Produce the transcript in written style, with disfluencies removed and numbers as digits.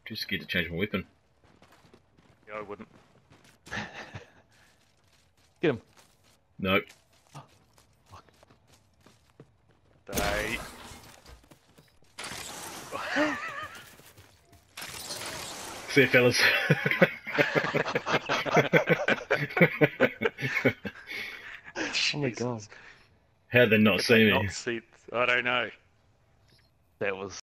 Too scared to change my weapon. Yeah, I wouldn't. Get him. Nope. They... See you, fellas. Oh my god. How'd they not see me? Not see... I don't know. That was